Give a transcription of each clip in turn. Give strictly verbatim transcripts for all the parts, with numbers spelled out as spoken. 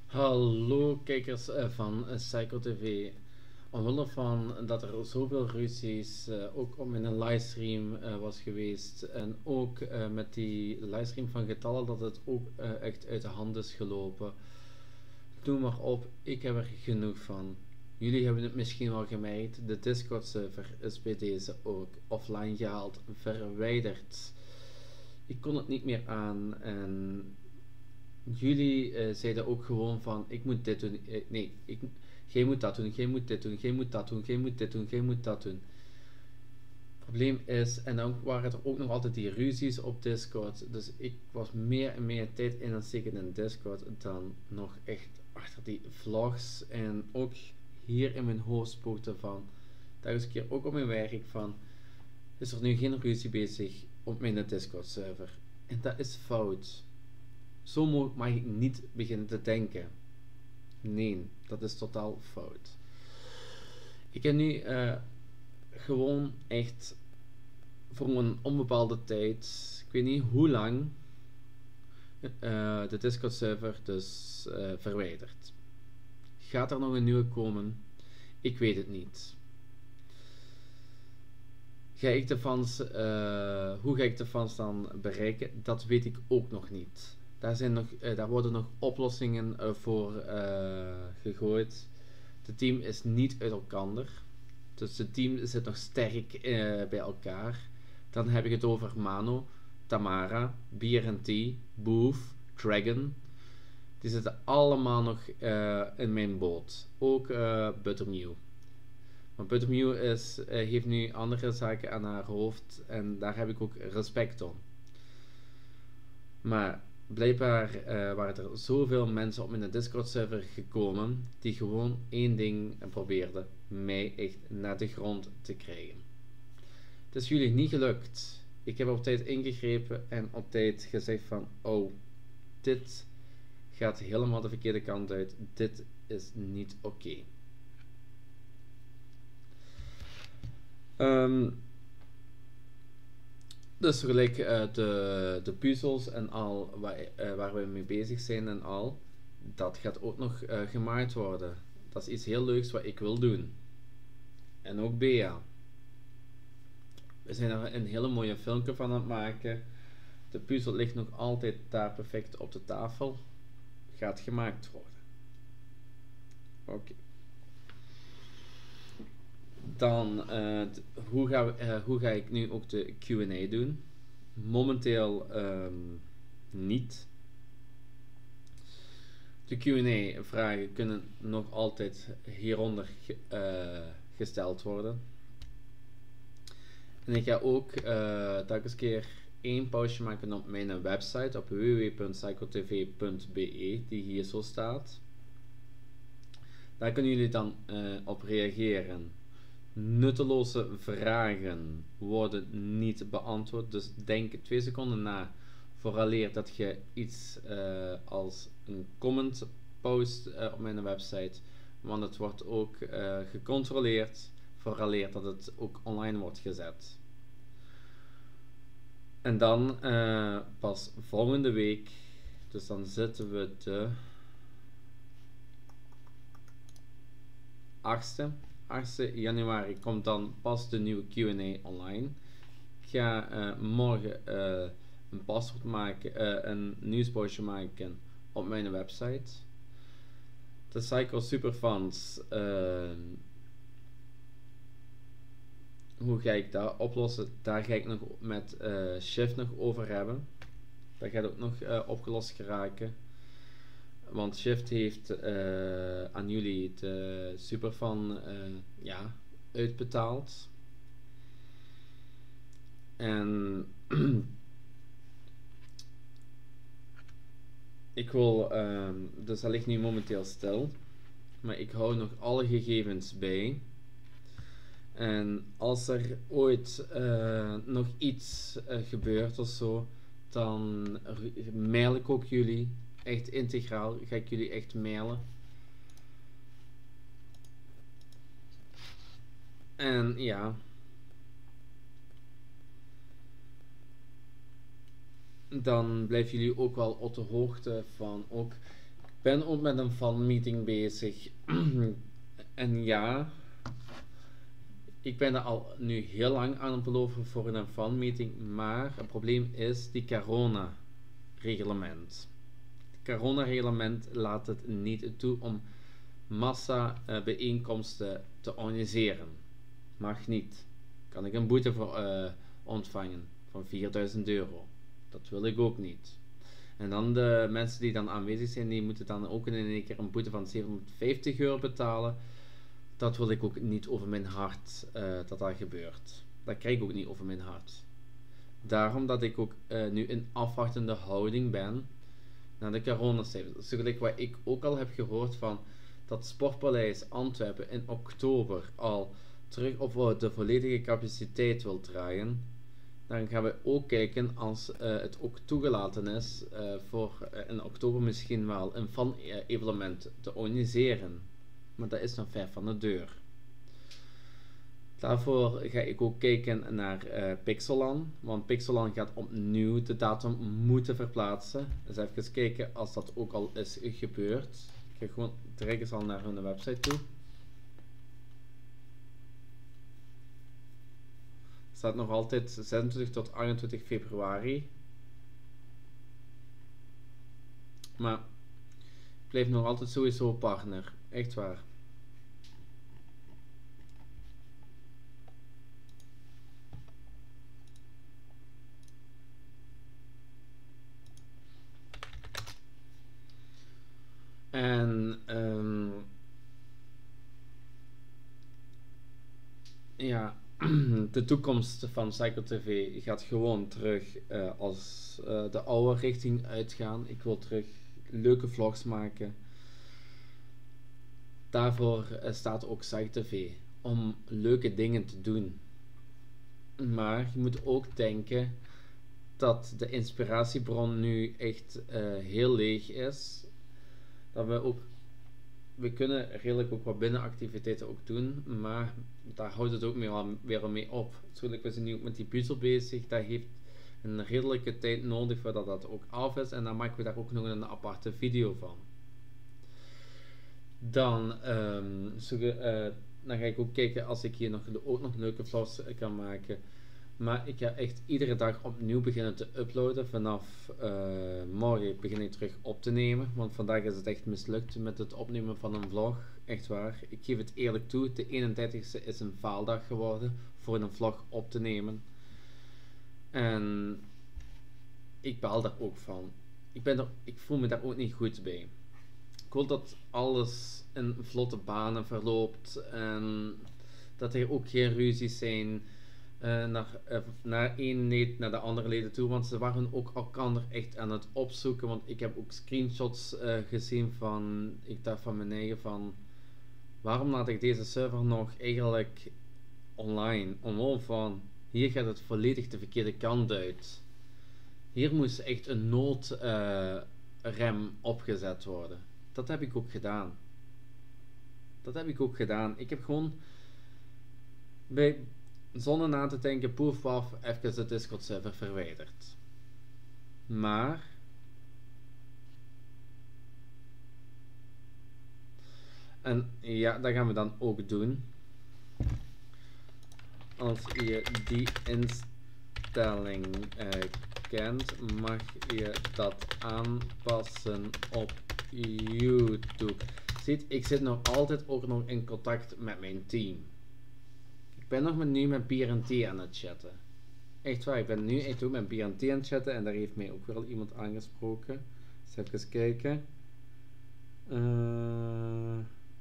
Hallo kijkers eh, van eh, Psycho T V. Omwille van dat er zoveel ruzies eh, ook op mijn livestream eh, was geweest en ook eh, met die livestream van getallen dat het ook eh, echt uit de hand is gelopen. Doe maar op, ik heb er genoeg van. Jullie hebben het misschien wel gemerkt, de Discord server is bij deze ook offline gehaald, verwijderd. Ik kon het niet meer aan en jullie uh, zeiden ook gewoon van ik moet dit doen, uh, nee, ik, jij moet dat doen, jij moet dit doen, jij moet dat doen, jij moet dit doen, jij moet dat doen. Het probleem is, en dan waren er ook nog altijd die ruzies op Discord, dus ik was meer en meer tijd in aan het steken in Discord dan nog echt achter die vlogs en ook hier in mijn hoofd spookte van, daar is een keer ook op mijn werk van, is er nu geen ruzie bezig op mijn Discord server. En dat is fout. Zo mag ik niet beginnen te denken. Nee, dat is totaal fout. Ik heb nu uh, gewoon echt voor een onbepaalde tijd, ik weet niet hoe lang, uh, de Discord server dus uh, verwijderd. Gaat er nog een nieuwe komen? Ik weet het niet. Ga ik de fans, uh, hoe ga ik de fans dan bereiken? Dat weet ik ook nog niet. Daar, zijn nog, uh, daar worden nog oplossingen uh, voor uh, gegooid. Het team is niet uit elkaar. Dus het team zit nog sterk uh, bij elkaar. Dan heb ik het over Mano, Tamara, B R N T, Booth, Dragon. Die zitten allemaal nog uh, in mijn boot. Ook uh, Buttermew. Maar Buttermew is, uh, heeft nu andere zaken aan haar hoofd. En daar heb ik ook respect om. Maar blijkbaar uh, waren er zoveel mensen op mijn Discord server gekomen die gewoon één ding probeerden: mij echt naar de grond te krijgen. Het is jullie niet gelukt. Ik heb op tijd ingegrepen en op tijd gezegd van oh, dit gaat helemaal de verkeerde kant uit. Dit is niet oké. Okay. Um, Dus gelijk uh, de, de puzzels en al waar, uh, waar we mee bezig zijn en al, dat gaat ook nog uh, gemaakt worden. Dat is iets heel leuks wat ik wil doen. En ook Bea. We zijn er een hele mooie filmpje van aan het maken. De puzzel ligt nog altijd daar perfect op de tafel. Gaat gemaakt worden. Oké. Okay. Dan, uh, hoe, ga, uh, hoe ga ik nu ook de Q en A doen? Momenteel um, niet. De Q en A vragen kunnen nog altijd hieronder ge, uh, gesteld worden. En ik ga ook uh, telkens keer één pausje maken op mijn website op w w w punt psychotv punt b e die hier zo staat. Daar kunnen jullie dan uh, op reageren. Nutteloze vragen worden niet beantwoord, dus denk twee seconden na vooraleer dat je iets uh, als een comment post uh, op mijn website, want het wordt ook uh, gecontroleerd vooraleer dat het ook online wordt gezet. En dan uh, pas volgende week, dus dan zitten we de achtste achtste januari komt dan pas de nieuwe Q en A online. Ik ga uh, morgen uh, een paswoord maken, uh, een nieuwspostje maken op mijn website. De Psycho Superfans, uh, hoe ga ik dat oplossen? Daar ga ik nog met uh, Shift nog over hebben. Dat gaat ook nog uh, opgelost geraken. Want Shift heeft uh, aan jullie de Superfan uh, ja, uitbetaald. En ik wil, uh, dus dat ligt nu momenteel stil. Maar ik hou nog alle gegevens bij. En als er ooit uh, nog iets uh, gebeurt of zo, dan mail ik ook jullie. Echt integraal ga ik jullie echt mailen. En ja. Dan blijven jullie ook wel op de hoogte van ook ben ook met een fanmeeting bezig. En ja, ik ben er al nu heel lang aan het beloven voor een fanmeeting, maar het probleem is die corona-reglement. Het corona-reglement laat het niet toe om massa uh, bijeenkomsten te organiseren. Mag niet. Kan ik een boete voor uh, ontvangen van vierduizend euro. Dat wil ik ook niet. En dan de mensen die dan aanwezig zijn, die moeten dan ook in één keer een boete van zevenhonderdvijftig euro betalen. Dat wil ik ook niet over mijn hart uh, dat dat gebeurt. Dat krijg ik ook niet over mijn hart. Daarom dat ik ook uh, nu in afwachtende houding ben naar de coronacijfers. Zo gelijk wat ik ook al heb gehoord van dat Sportpaleis Antwerpen in oktober al terug op de volledige capaciteit wil draaien. Dan gaan we ook kijken als uh, het ook toegelaten is uh, voor uh, in oktober misschien wel een fan-evenement te organiseren. Maar dat is nog ver van de deur. Daarvoor ga ik ook kijken naar uh, Pixelland. Want Pixelland gaat opnieuw de datum moeten verplaatsen. Dus even kijken als dat ook al is gebeurd. Ik ga gewoon direct eens al naar hun website toe. Het staat nog altijd zesentwintig tot achtentwintig februari. Maar ik blijf nog altijd sowieso partner. Echt waar. En um, ja, de toekomst van CycleTV gaat gewoon terug uh, als uh, de oude richting uitgaan. Ik wil terug leuke vlogs maken. Daarvoor uh, staat ook CycleTV, om leuke dingen te doen. Maar je moet ook denken dat de inspiratiebron nu echt uh, heel leeg is. Dat we ook, we kunnen redelijk ook wat binnenactiviteiten ook doen, maar daar houdt het ook mee, weer mee op. Natuurlijk, we zijn nu ook met die puzzel bezig, dat heeft een redelijke tijd nodig voordat dat ook af is en dan maken we daar ook nog een aparte video van. Dan, um, zo, uh, dan ga ik ook kijken als ik hier nog, ook nog leuke vlogs kan maken. Maar ik ga echt iedere dag opnieuw beginnen te uploaden. Vanaf uh, morgen begin ik terug op te nemen. Want vandaag is het echt mislukt met het opnemen van een vlog. Echt waar. Ik geef het eerlijk toe. De eenendertigste is een faaldag geworden voor een vlog op te nemen. En ik baal daar ook van. Ik, ben er, ik voel me daar ook niet goed bij. Ik wil dat alles in vlotte banen verloopt. En dat er ook geen ruzies zijn. Uh, naar, uh, naar één lid naar de andere leden toe, want ze waren ook elkaar echt aan het opzoeken, want ik heb ook screenshots uh, gezien van, ik dacht van mijn eigen van, waarom laat ik deze server nog eigenlijk online, omwille van, hier gaat het volledig de verkeerde kant uit. Hier moest echt een noodrem uh, opgezet worden. Dat heb ik ook gedaan. Dat heb ik ook gedaan. Ik heb gewoon bij zonder na te denken, poef paf, even de Discord server verwijderd. Maar en ja, dat gaan we dan ook doen. Als je die instelling uh, kent, mag je dat aanpassen op YouTube. Ziet, ik zit nog altijd ook nog in contact met mijn team. Ik ben nog met, nu met B R N T aan het chatten. Echt waar, ik ben nu echt ook met B R N T aan het chatten en daar heeft mij ook wel iemand aangesproken. Dus even kijken. Uh...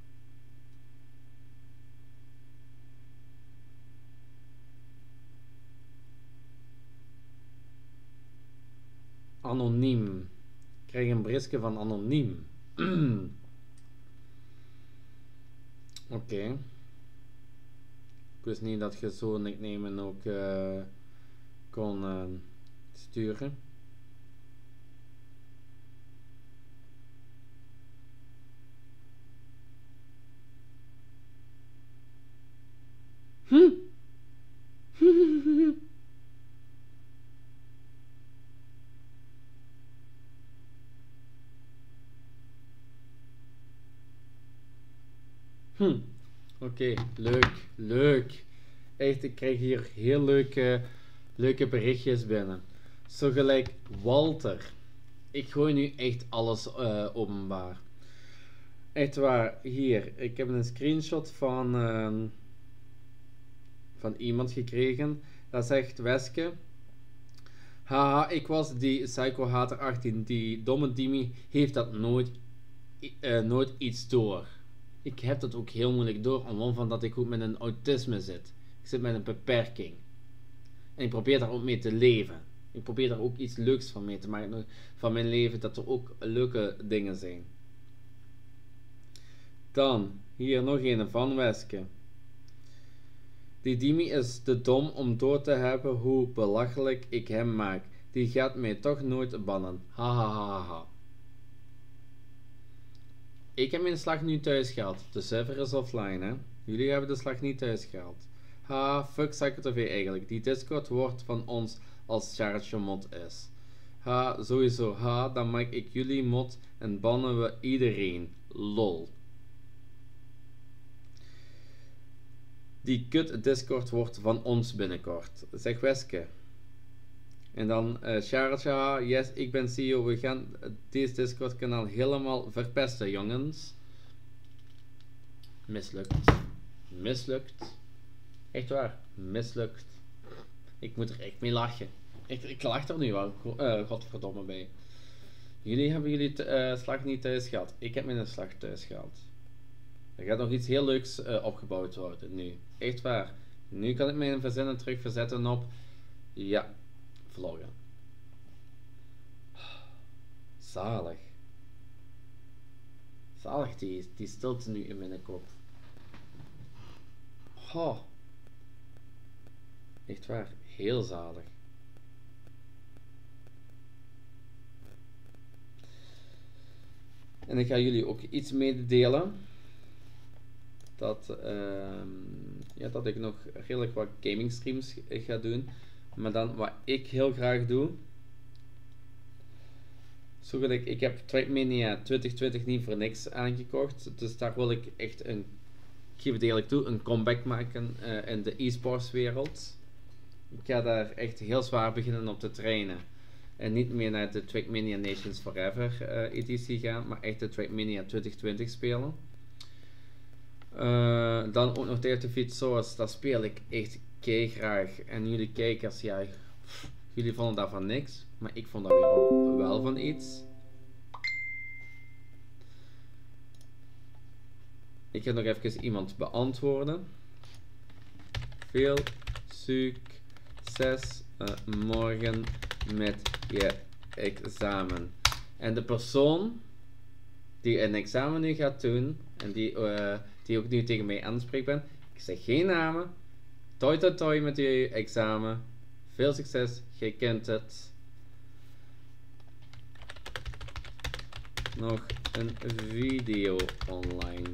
Anoniem. Ik krijg een berichtje van anoniem. Oké. Okay. Ik wist niet dat je zo'n nickname ook uh, kon uh, sturen. Hm. Hm. Oké, okay. leuk, leuk. Echt, ik krijg hier heel leuke, leuke berichtjes binnen. Zo gelijk Walter. Ik gooi nu echt alles uh, openbaar. Echt waar, hier. Ik heb een screenshot van, uh, van iemand gekregen. Dat zegt Weske. Haha, ik was die Psycho Hater achttien. Die domme Dimi heeft dat nooit, uh, nooit iets door. Ik heb dat ook heel moeilijk door, omwille van dat ik ook met een autisme zit. Ik zit met een beperking. En ik probeer daar ook mee te leven. Ik probeer daar ook iets leuks van mee te maken. Van mijn leven, dat er ook leuke dingen zijn. Dan, hier nog een van Weske. Die Dimi is te dom om door te hebben hoe belachelijk ik hem maak. Die gaat mij toch nooit bannen. Hahaha. Ha, ha, ha. Ik heb mijn slag nu thuis gehaald. De server is offline, hè. Jullie hebben de slag niet thuis gehaald. Ha, fuck Psycho T V eigenlijk. Die Discord wordt van ons als Charge mod is. Ha, sowieso. Ha, dan maak ik jullie mod en bannen we iedereen. Lol. Die kut Discord wordt van ons binnenkort. Zeg Weske. En dan uh, Charge, yes, ik ben C E O. We gaan deze Discord kanaal helemaal verpesten, jongens. Mislukt. Mislukt. Echt waar. Mislukt. Ik moet er echt mee lachen. Ik, ik lach er nu wel. Uh, godverdomme bij. Jullie hebben jullie uh, slag niet thuis gehad. Ik heb mijn slag thuis gehad. Er gaat nog iets heel leuks uh, opgebouwd worden nu. Echt waar. Nu kan ik mijn verzinnen terug verzetten op... Ja. Vloggen. Zalig. Zalig die, die stilte nu in mijn kop. Oh. Echt waar. Heel zalig. En ik ga jullie ook iets mededelen. Dat, uh, ja, dat ik nog redelijk wat gaming streams ga doen. Maar dan wat ik heel graag doe. Zo ik, ik heb Trackmania twintig twintig niet voor niks aangekocht. Dus daar wil ik echt een, ik geef het eerlijk toe, een comeback maken uh, in de e-sports wereld. Ik ga daar echt heel zwaar beginnen op te trainen. En niet meer naar de Trackmania Nations Forever uh, editie gaan, maar echt de Trackmania twintig twintig spelen. Uh, dan ook nog Dare to Defeat Source, dat speel ik echt kei graag. En jullie kijkers, ja, pff, jullie vonden daarvan niks, maar ik vond dat weer wel van iets. Ik ga nog even iemand beantwoorden. Veel succes uh, morgen met je examen. En de persoon die een examen nu gaat doen en die, uh, die ook nu tegen mij aanspreekt ben, ik zeg geen namen. Toi toi toi met je examen. Veel succes, je kent het. Nog een video online.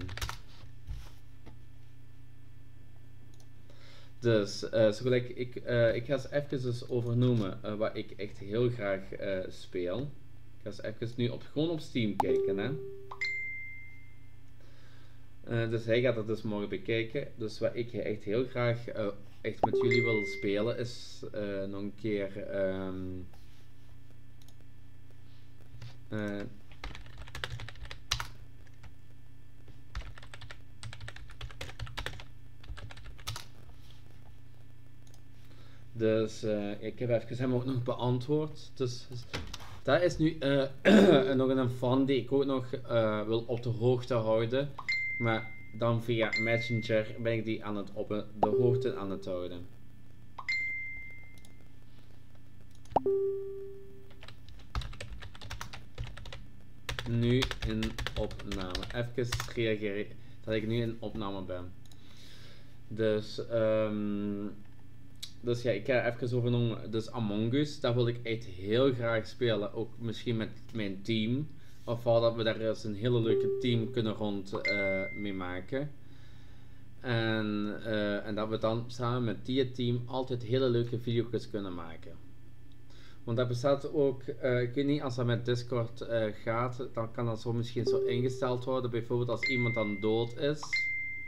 Dus, uh, zo gelijk, ik, uh, ik ga eens even dus overnoemen uh, wat ik echt heel graag uh, speel. Ik ga eens even nu op, gewoon op Steam kijken, hè. Uh, dus hij gaat het dus morgen bekijken. Dus wat ik echt heel graag uh, echt met jullie wil spelen is uh, nog een keer um, uh, dus uh, ik heb even hem ook nog beantwoord. Dus dat is nu uh, nog een fan die ik ook nog uh, wil op de hoogte houden. Maar dan via Messenger ben ik die aan het op de hoogte aan het houden. Nu in opname. Even reageren dat ik nu in opname ben. Dus, um, dus ja, ik ga even overnoemen. Dus Among Us, dat wil ik echt heel graag spelen. Ook misschien met mijn team. Of dat we daar eens een hele leuke team kunnen rond uh, mee maken. En, uh, en dat we dan samen met die team altijd hele leuke video's kunnen maken. Want dat bestaat ook, uh, ik weet niet, als dat met Discord uh, gaat, dan kan dat zo misschien zo ingesteld worden. Bijvoorbeeld als iemand dan dood is.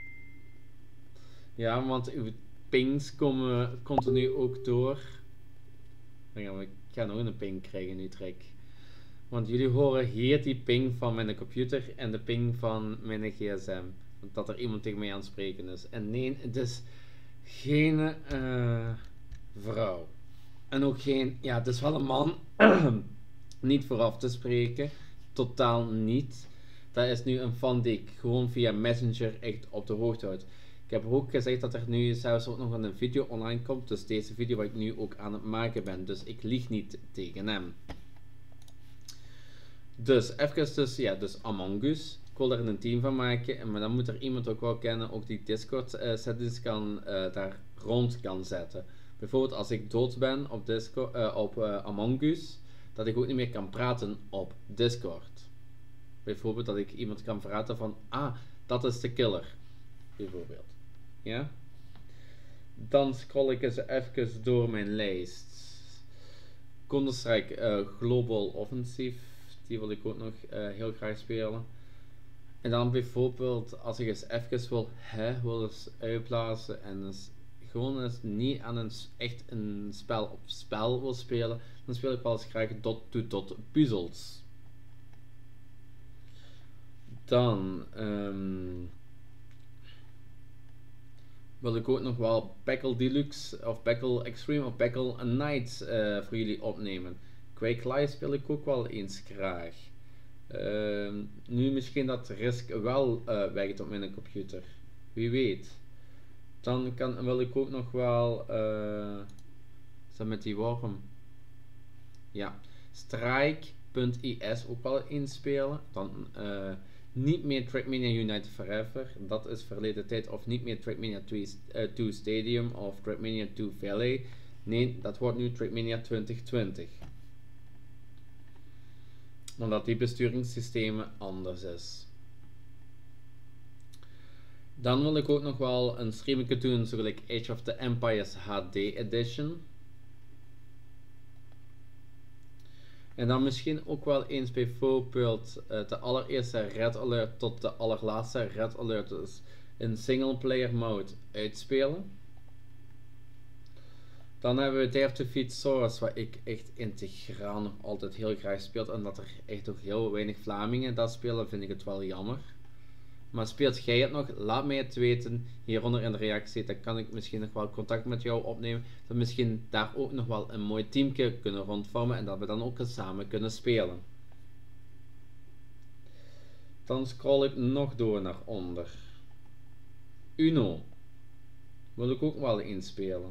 Ja, want uw pings komen continu ook door. Dan gaan we, ik ga nog een ping krijgen nu, Trek. Want jullie horen hier die ping van mijn computer en de ping van mijn gsm. Dat er iemand tegen mij aan het spreken is. En nee, het is geen uh, vrouw. En ook geen, ja, het is wel een man. Niet vooraf te spreken. Totaal niet. Dat is nu een fan die ik gewoon via Messenger echt op de hoogte houd. Ik heb ook gezegd dat er nu zelfs ook nog een video online komt. Dus deze video wat ik nu ook aan het maken ben. Dus ik lieg niet tegen hem. Dus even dus, ja, dus Among Us. Ik wil er een team van maken. Maar dan moet er iemand ook wel kennen, ook die Discord uh, settings kan, uh, daar rond kan zetten. Bijvoorbeeld als ik dood ben op, Discord, uh, op uh, Among Us. Dat ik ook niet meer kan praten op Discord. Bijvoorbeeld dat ik iemand kan verraden van, ah, dat is de killer. Bijvoorbeeld. Ja? Dan scroll ik eens even door mijn lijst. Counter-Strike uh, Global Offensive. Die wil ik ook nog uh, heel graag spelen. En dan bijvoorbeeld, als ik eens even wil, hè, wil eens uitblazen en eens, gewoon eens niet aan een, echt een spel op spel wil spelen, dan speel ik wel eens graag dot-to-dot puzzels. Dan um, wil ik ook nog wel Packle Deluxe of Packle Extreme of Packle Night uh, voor jullie opnemen. Quake Live speel ik ook wel eens graag. Uh, nu misschien dat Risk wel uh, werkt op mijn computer. Wie weet. Dan kan, wil ik ook nog wel... Uh, is dat met die worm? Ja. Strike.is ook wel inspelen. Dan uh, niet meer Trackmania United Forever. Dat is verleden tijd. Of niet meer Trackmania twee, uh, twee Stadium of Trackmania twee Valley. Nee, dat wordt nu Trackmania twintig twintig. Omdat die besturingssystemen anders is. Dan wil ik ook nog wel een streaming doen, zoals Age of the Empires H D Edition. En dan misschien ook wel eens bijvoorbeeld uh, de allereerste Red Alert tot de allerlaatste Red Alert, dus in single player mode uitspelen. Dan hebben we Dare to Defeat Source, waar ik echt integraal nog altijd heel graag speel. En dat er echt ook heel weinig Vlamingen dat spelen, vind ik het wel jammer. Maar speelt jij het nog? Laat mij het weten hieronder in de reactie. Dan kan ik misschien nog wel contact met jou opnemen. Dat we misschien daar ook nog wel een mooi teamje kunnen rondvormen. En dat we dan ook eens samen kunnen spelen. Dan scroll ik nog door naar onder. Uno. Wil ik ook wel inspelen.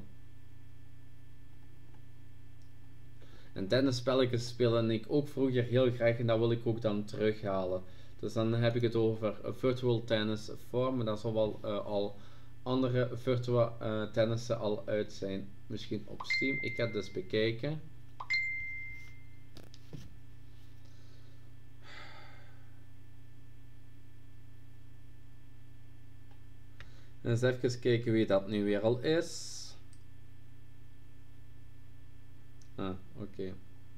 En tennisspelletjes spelen ik ook vroeger heel graag en dat wil ik ook dan terughalen. Dus dan heb ik het over Virtual Tennis voor, maar daar zal wel uh, al andere virtual uh, tennissen al uit zijn. Misschien op Steam. Ik ga het dus bekijken. En eens even kijken wie dat nu weer al is. Ah, oké. Okay.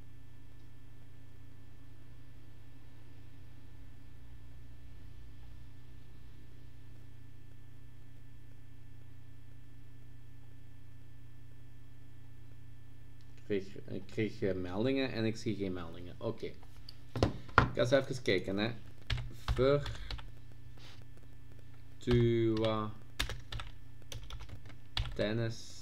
Ik kreeg, ik kreeg uh, meldingen en ik zie geen meldingen. Oké. Okay. Ik ga eens even kijken, hè. Virtua Tennis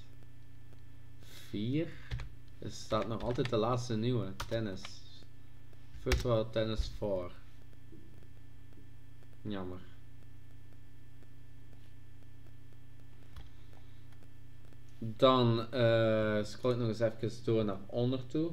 vier. Er staat nog altijd de laatste nieuwe. Tennis. Virtual Tennis vier. Jammer. Dan uh, scroll ik nog eens even door naar onder toe.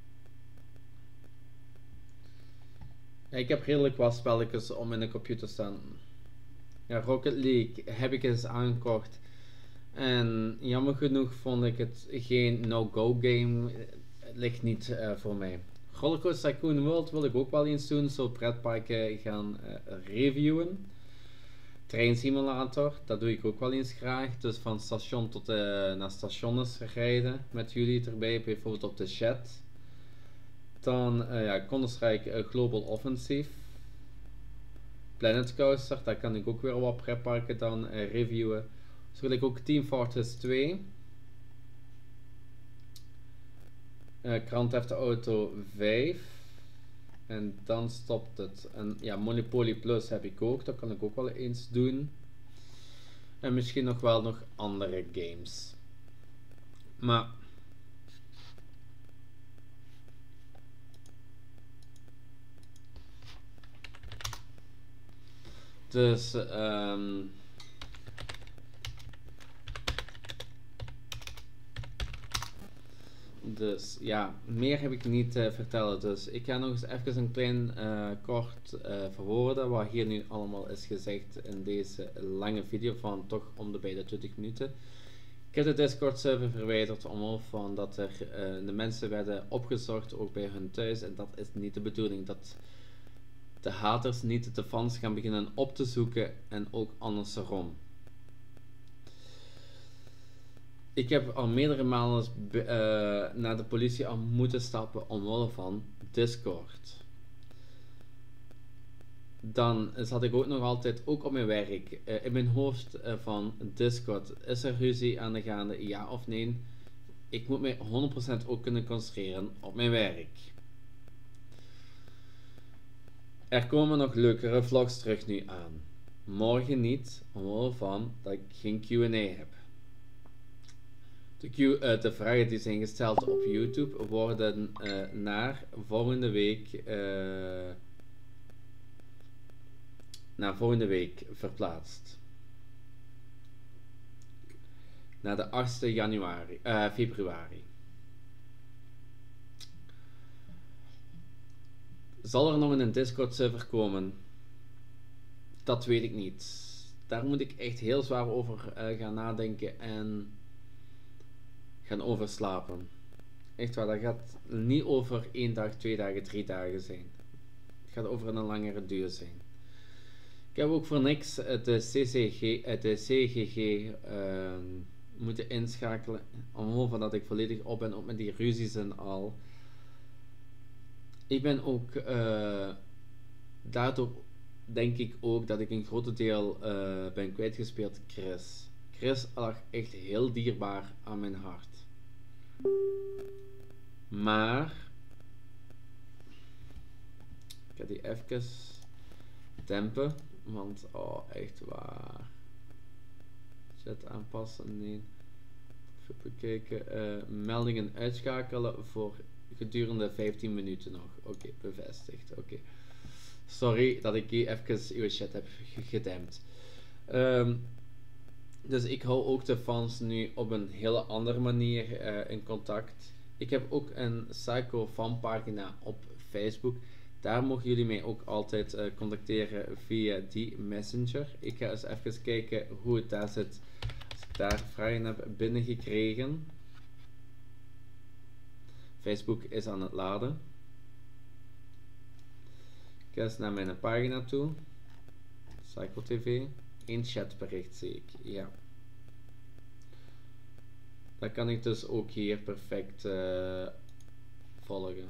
Ja, ik heb redelijk wat spelletjes op mijn computer staan. Ja, Rocket League heb ik eens aangekocht. En jammer genoeg vond ik het geen no-go game. Het ligt niet uh, voor mij. Rollercoaster Tycoon World wil ik ook wel eens doen. Zo pretparken gaan uh, reviewen. Treinsimulator, dat doe ik ook wel eens graag. Dus van station tot uh, naar stations rijden. Met jullie erbij, bijvoorbeeld op de chat. Dan uh, ja, Counter-Strike uh, Global Offensive. Planet Coaster, daar kan ik ook weer wat pretparken dan uh, reviewen. Zo wil ik ook Team Fortress twee. Uh, Grand Theft Auto vijf. En dan stopt het. En ja, Monopoly Plus heb ik ook. Dat kan ik ook wel eens doen. En misschien nog wel nog andere games. Maar... Dus... Um, Dus ja, meer heb ik niet te uh, vertellen. Dus ik ga nog eens even een klein uh, kort uh, verwoorden wat hier nu allemaal is gezegd in deze lange video van toch om de bij de twintig minuten. Ik heb de Discord server verwijderd omwille van dat er uh, de mensen werden opgezocht ook bij hun thuis en dat is niet de bedoeling. Dat de haters niet de fans gaan beginnen op te zoeken en ook andersom. Ik heb al meerdere malen uh, naar de politie aan moeten stappen omwille van Discord. Dan zat ik ook nog altijd, ook op mijn werk, uh, in mijn hoofd uh, van Discord. Is er ruzie aan de gaande, ja of nee? Ik moet mij honderd procent ook kunnen concentreren op mijn werk. Er komen nog leukere vlogs terug nu aan. Morgen niet, omwille van dat ik geen Q en A heb. De, Q, uh, de vragen die zijn gesteld op YouTube worden uh, naar volgende week uh, naar volgende week verplaatst. Naar de achtste januari, uh, februari. Zal er nog een Discord server komen? Dat weet ik niet. Daar moet ik echt heel zwaar over uh, gaan nadenken en gaan overslapen. Echt waar, dat gaat niet over één dag, twee dagen, drie dagen zijn. Het gaat over een langere duur zijn. Ik heb ook voor niks de C C G, de C G G uh, moeten inschakelen. Omwille van dat ik volledig op ben op met die ruzies en al. Ik ben ook uh, daardoor denk ik ook dat ik een groot deel uh, ben kwijtgespeeld Chris. Chris lag echt heel dierbaar aan mijn hart. Maar ik ga die even dempen, want oh echt waar. Chat aanpassen, nee. Even bekijken. Uh, meldingen uitschakelen voor gedurende vijftien minuten nog. Oké, okay, bevestigd. Oké. Okay. Sorry dat ik hier even uw chat heb gedempt. Um, dus ik hou ook de fans nu op een hele andere manier uh, in contact. Ik heb ook een Psycho fanpagina op Facebook. Daar mogen jullie mij ook altijd uh, contacteren via die messenger. Ik ga eens even kijken hoe het daar zit. Als ik daar vragen heb binnengekregen. Facebook is aan het laden. Ik ga eens naar mijn pagina toe. Psycho T V. Eén chatbericht zie ik. Ja. Dat kan ik dus ook hier perfect uh, volgen.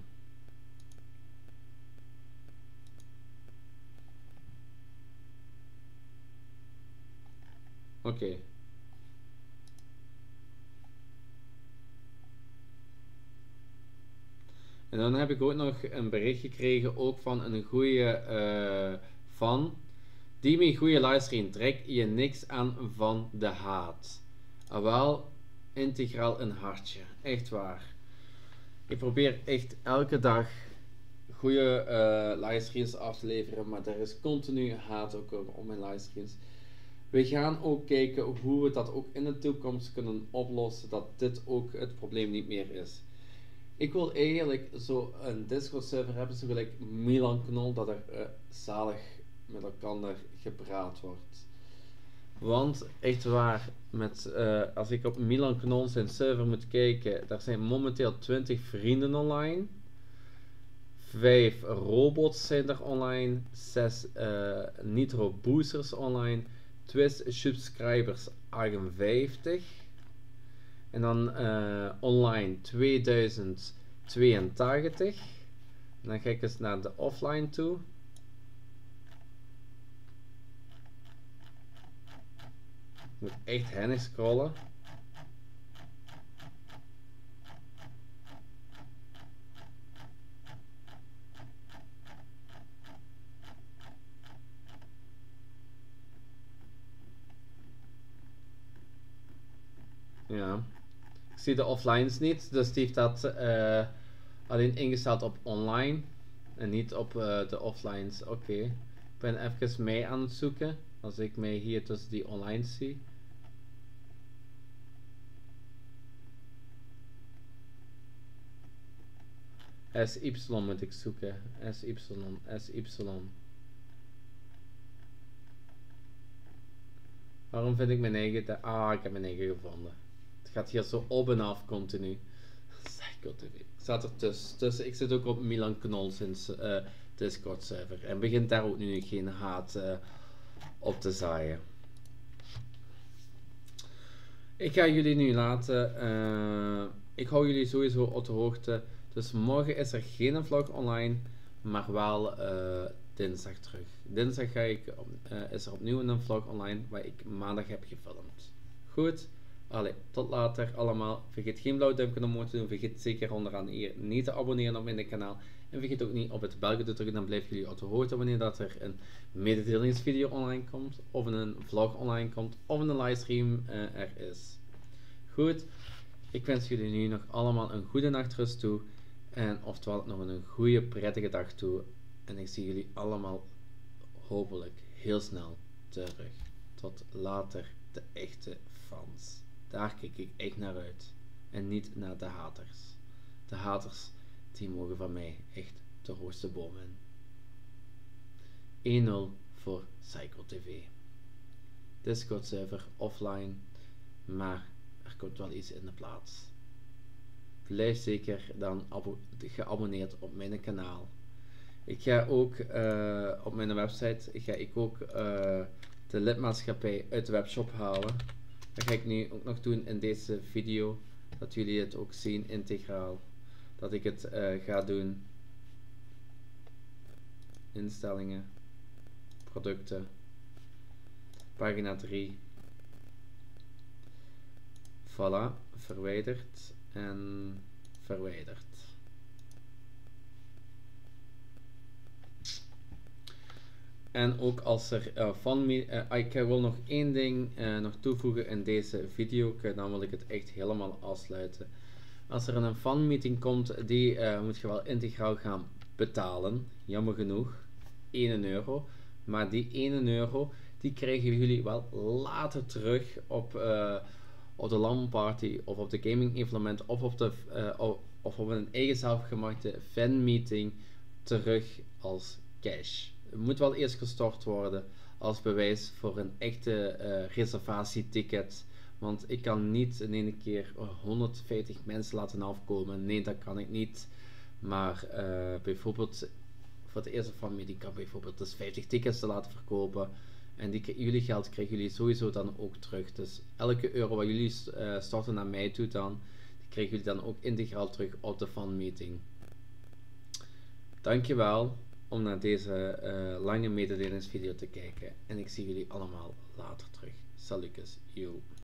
Oké. Okay. En dan heb ik ook nog een bericht gekregen, ook van een goede uh, fan. Die met een goede livestream, trek je niks aan van de haat. Ah, wel, integraal een hartje. Echt waar. Ik probeer echt elke dag goede uh, livestreams af te leveren, maar er is continu haat ook op mijn livestreams. We gaan ook kijken hoe we dat ook in de toekomst kunnen oplossen, dat dit ook het probleem niet meer is. Ik wil eigenlijk zo een Discord server hebben, zo gelijk Milan Knol, dat er uh, zalig met elkaar gepraat wordt. Want echt waar, met, uh, als ik op Milan Knol zijn server moet kijken, daar zijn momenteel twintig vrienden online. vijf robots zijn er online. zes uh, Nitro boosters online. Twist subscribers achtenvijftig. En dan uh, online tweeduizend tweeëntachtig. En dan ga ik eens naar de offline toe. moet echt handig scrollen. Ja. Ik zie de offlines niet, dus die heeft dat uh, alleen ingesteld op online en niet op uh, de offlines. Oké. Okay. Ik ben even mee aan het zoeken. Als ik mij hier tussen die online zie. S Y moet ik zoeken. S Y, S Y. Waarom vind ik mijn eigen... Ah, ik heb mijn eigen gevonden. Het gaat hier zo op en af continu. Psycho T V. Ik zat er tussen. tussen. Ik zit ook op Milan Knol sinds uh, Discord server. En begint daar ook nu geen haat uh, op te zaaien. Ik ga jullie nu laten. Uh, ik hou jullie sowieso op de hoogte. Dus morgen is er geen vlog online. Maar wel uh, dinsdag terug. Dinsdag ga ik, uh, is er opnieuw een vlog online. Waar ik maandag heb gefilmd. Goed. Allee, tot later allemaal. Vergeet geen blauw duimpje omhoog te doen. Vergeet zeker onderaan hier niet te abonneren op mijn kanaal. En vergeet ook niet op het belletje te drukken. Dan blijven jullie op de hoogte wanneer dat er een mededelingsvideo online komt. Of een vlog online komt. Of een livestream uh, er is. Goed. Ik wens jullie nu nog allemaal een goede nachtrust toe. En oftewel nog een goede prettige dag toe. En ik zie jullie allemaal hopelijk heel snel terug. Tot later, de echte fans. Daar kijk ik echt naar uit. En niet naar de haters. De haters, die mogen van mij echt de hoogste boom in. één nul voor Psycho T V. Discord server offline. Maar er komt wel iets in de plaats. Blijf zeker dan geabonneerd op mijn kanaal. Ik ga ook uh, op mijn website ga ik ook uh, de lidmaatschappij uit de webshop halen. Dat ga ik nu ook nog doen in deze video. Dat jullie het ook zien integraal. Dat ik het uh, ga doen. Instellingen. Producten. Pagina drie. Voilà. Verwijderd. En verwijderd. En ook als er uh, van uh, ik wil nog één ding uh, nog toevoegen in deze video, dan wil ik het echt helemaal afsluiten. Als er een fanmeeting komt, die uh, moet je wel integraal gaan betalen, jammer genoeg, één euro. Maar die één euro, die krijgen jullie wel later terug op, uh, op de LAN-party of op de gaming evenement of op, de, uh, of op een eigen zelfgemaakte fanmeeting terug als cash. Het moet wel eerst gestort worden als bewijs voor een echte uh, reservatieticket. Want ik kan niet in één keer honderdvijftig mensen laten afkomen. Nee, dat kan ik niet. Maar uh, bijvoorbeeld voor het eerste fanmeeting kan bijvoorbeeld dus vijftig tickets te laten verkopen. En die, jullie geld krijgen jullie sowieso dan ook terug. Dus elke euro wat jullie uh, storten naar mij toe dan, die krijgen jullie dan ook integraal terug op de fanmeeting. Dankjewel om naar deze uh, lange mededelingsvideo te kijken. En ik zie jullie allemaal later terug. Salutjes, yo.